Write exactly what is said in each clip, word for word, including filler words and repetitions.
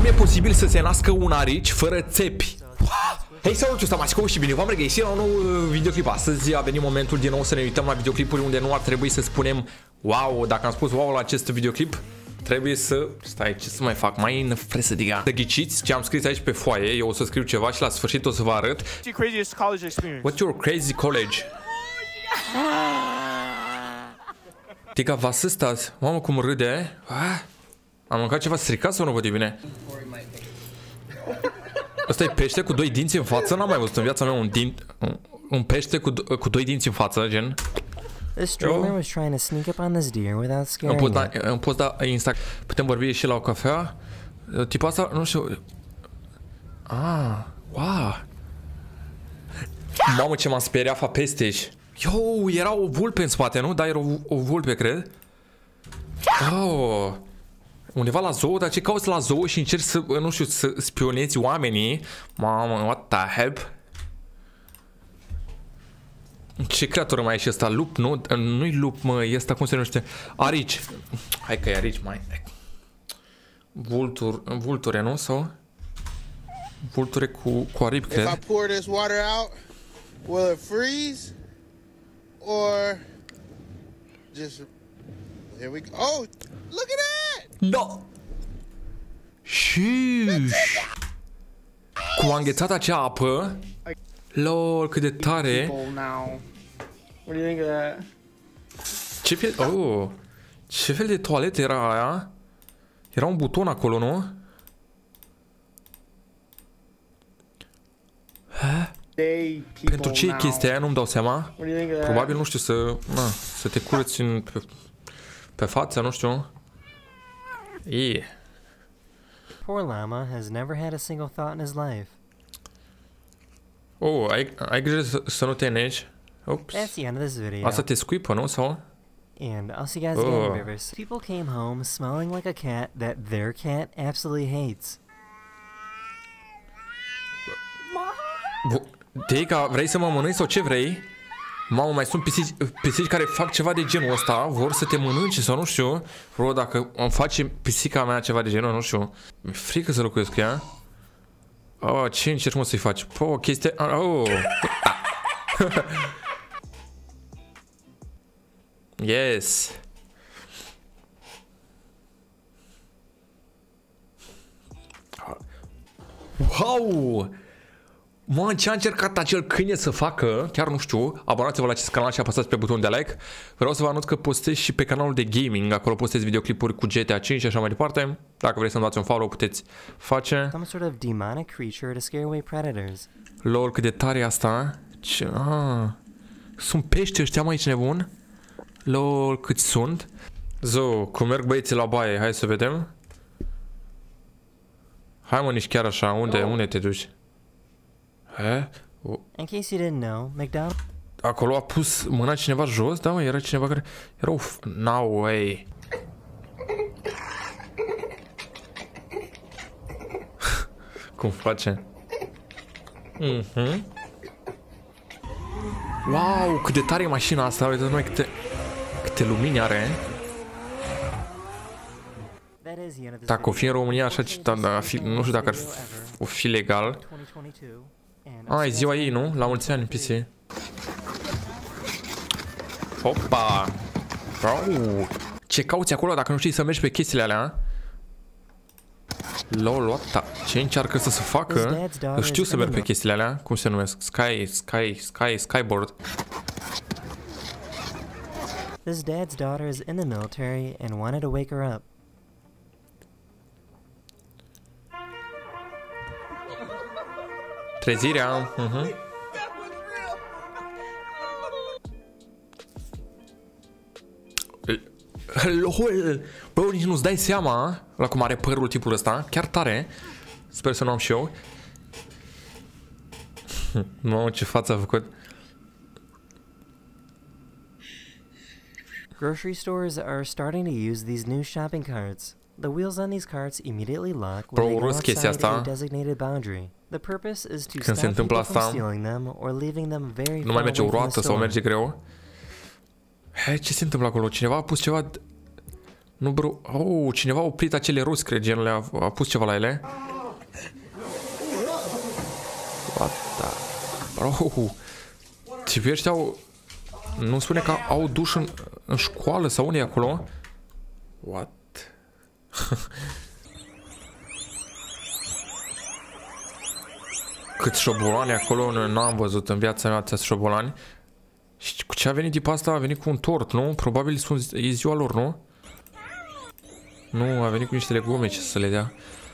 e posibil să se nască un arici fără țepi? Hei, salut, eu sunt Masco și bine v-am regăsit la un nou videoclip. Astăzi a venit momentul din nou să ne uităm la videoclipuri unde nu ar trebui să spunem wow. Dacă am spus wow la acest videoclip, trebuie să... Stai, ce să mai fac? Mai în fresă, diga. Să ghiciți ce am scris aici pe foaie. Eu o să scriu ceva și la sfârșit o să vă arăt. What's your crazy college? Diga, vas ăstați? Mamă, cum râde. Ah, am mâncat ceva stricat sau nu văd bine? Ăsta e pește cu doi dinți în față? N-am mai văzut în viața mea un, din... un pește cu, cu doi dinți în față, gen. This streamer was trying to sneak up on this deer without scaring it. Da, îmi poți da Insta. Putem vorbi și la o cafea. Tipul asta, nu știu. Ah, wow. Mamă, ce m-am speriat, fa pestești. Yo, era o vulpe în spate, nu? Da, era o, o vulpe, cred. Oh. Undeva la zoo, dar ce cauți la zoo și încerci să, nu știu, să spionezi oamenii? Mamă, what the heck? Ce creatură mai e și ăsta? Lup, nu? Nu-i lup, mă, e ăsta, cum se numește? Arici. Hai că e arici, mai... Vultur, vulture, nu? Sau? Vulture cu, cu aripi, cred. If I pour this water out, will it freeze? Or... Just... Here we go. Oh! Look at that! No! Shush! Cum a înghețat acea apă. Lol, cât de tare. Ce fel... Oh! Ce fel de toaletă era aia? Era un buton acolo, nu? Ha? Pentru ce e chestia aia? Nu-mi dau seama. Probabil, nu știu, să... Na, să te curăți în... Pe, pe față, nu știu. Yeah. Poor llama has never had a single thought in his life. Oh, ai, ai grijă să, să nu te negi. Oops. That's the end of this video. Asta te scuipă, nu? Sau? And I'll see you guys again, Rivers. People came home smelling like a cat that their cat absolutely hates. Deica, vrei să mă mănânci sau ce vrei? Mamă, mai sunt pisici, pisici care fac ceva de genul ăsta. Vor să te mănânce sau nu știu. Bro, dacă îmi face pisica mea ceva de genul, nu știu. Mi-e frică să locuiesc cu ea. Oh, ce încerci, mă, să-i faci? Po, o chestie... Oh. Yes. Wow! Mă, ce a încercat acel câine să facă, chiar nu știu, abonați-vă la acest canal și apăsați pe butonul de like. Vreau să vă anunț că postez și pe canalul de gaming, acolo postez videoclipuri cu G T A cinci și așa mai departe. Dacă vreți să-mi dați un follow, puteți face. Some sort of demonic creature to scare away predators. Lol, cât de tare e asta. Ce... Ah. Sunt pești ăștia, mă, aici nebun. Lol, câți sunt. Zo, cum merg băieții la baie, hai să vedem. Hai, mă, nici chiar așa, unde, unde te duci? He? Oh. In case you didn't know, McDonald's. Acolo a pus mâna cineva jos, da, mă, era cineva care... Era o... No way. Cum face? Mhm. Wow, cât de tare e mașina asta, uite numai câte... Câte lumini are. Dacă o fi în România așa, da, da, fi, nu știu dacă ar fi, o fi legal. Ah, e ziua ei, nu? La mulți ani, P C. Hopa! Wow. Ce cauți acolo dacă nu știi să mergi pe chestiile alea? Lol, what the... Ce încearcă să se facă? Eu știu să merg pe chestiile alea. Cum se numesc? Sky, Sky, Sky, Skyboard. This dad's daughter is in the military and wanted to wake her up. Trezirea. Uh-huh. Lol. Bă, nici nu-ți dai seama la cum are părul tipul ăsta. Chiar tare. Sper să nu am și eu. Mamă, ce față a făcut. Grocery stores are starting to use these new shopping carts. The wheels on these carts immediately lock when they go outside a designated boundary. The purpose is to stop people from stealing them or leaving them very far away from the store. Sau merge greu. Hei, ce se întâmplă acolo? Cineva a pus ceva... Nu, bro. Oh, cineva a oprit acele roți, cred, genul, a, a pus ceva la ele. What the... Bro, tipii ăștia au... Nu spune că au duș în, în școală sau unde e acolo? What? Câți șobolani acolo, nu am văzut în viața mea atâția șobolani. Și cu ce a venit tipa asta? A venit cu un tort, nu? Probabil e ziua lor, nu? Nu, a venit cu niște legume, ce să le dea.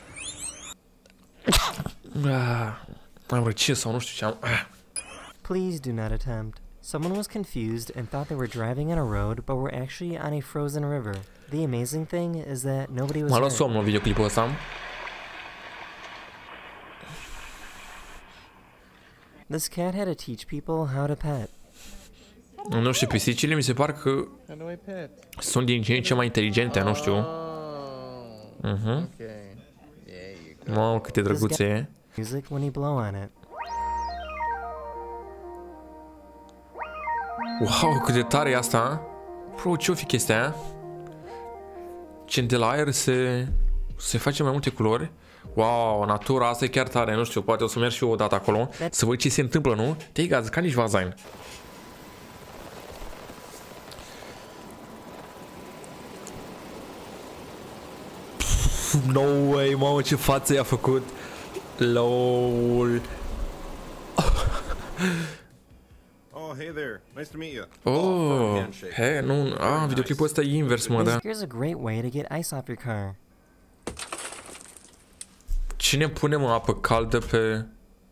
Am răcit sau nu știu ce am... Please do not attempt. Someone was confused and thought they were driving on a road, but were actually on a frozen river. The amazing thing is that nobody was hurt. M-a luat somnul videoclipul ăsta. This cat had to teach people how to pet. Nu știu, pisicile mi se par că sunt din ce în ce mai inteligente, nu știu. Mhm. Mamă, câte drăguțe e. Music when you blow on it. Wow, cât de tare e asta. Bro, ce-o fi chestia aia? Ce de la aer se, se face mai multe culori. Wow, natura asta e chiar tare, nu știu, poate o să merg și eu o dată acolo să văd ce se întâmplă, nu? Te-ai gaz, ca nici vazain. No way, mamă, ce față i-a făcut. LOL. Oh, hey there. Nice to meet you. Oh, hey, nu, ah, videoclipul ăsta e invers, mă, da. Here's a great way to get ice off your car. Cine pune, mă, apă caldă pe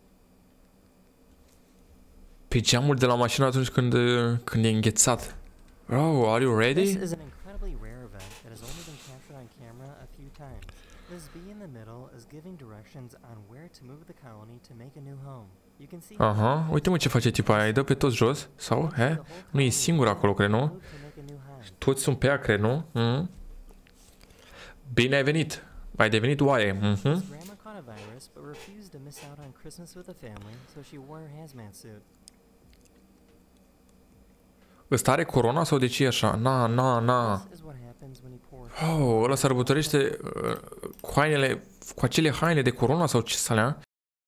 pe geamul de la mașină atunci când când e înghețat? Oh, are you ready? This is an incredibly rare event that has only been captured on camera a few times. This bee in the middle is giving directions on where to move the colony to make a new home. You can see. Aha, uite mă ce face tipa aia, îi dă pe toți jos sau? He? Nu e singur acolo, cred, nu? Toți sunt pe ea, cred, nu? Mm. Bine ai venit. Ai devenit oaie. Mhm. Ăsta are corona sau de ce e așa? Na, na, na. Oh, ăla sărbătorește uh, cu hainele, cu acele haine de corona sau ce să alea?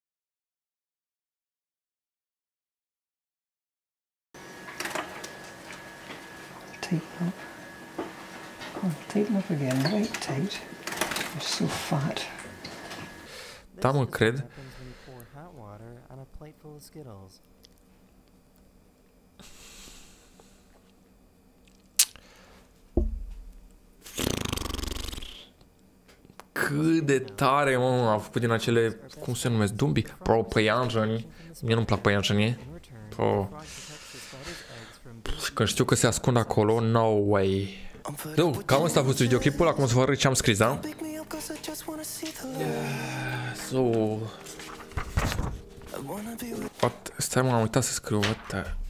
Tighten up. Oh, tighten up again. Right tight. You're so fat. Da, mă, cred. Cât de tare, mă, a făcut din acele, cum se numesc, dumbii? Pro, păianjeni. Mie nu-mi plac păianjenii. Pro. Când știu că se ascund acolo, no way. Nu, cam asta a fost videoclipul, acum o să vă arăt ce am scris, da? So... What? Stai, mă, am uitat să scriu, what the...